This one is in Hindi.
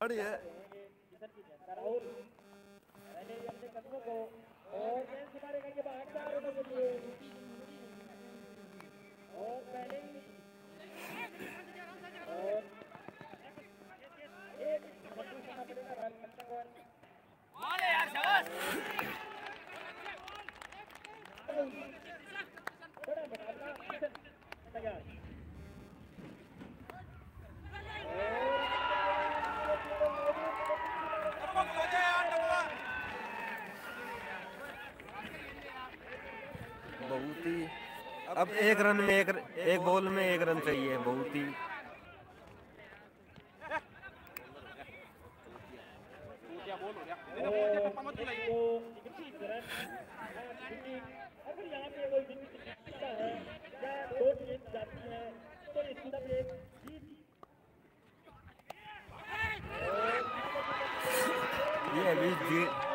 बढ़िया है। बहुत ही अब एक रन में एक बॉल में एक रन चाहिए, बहुत ही ये अभी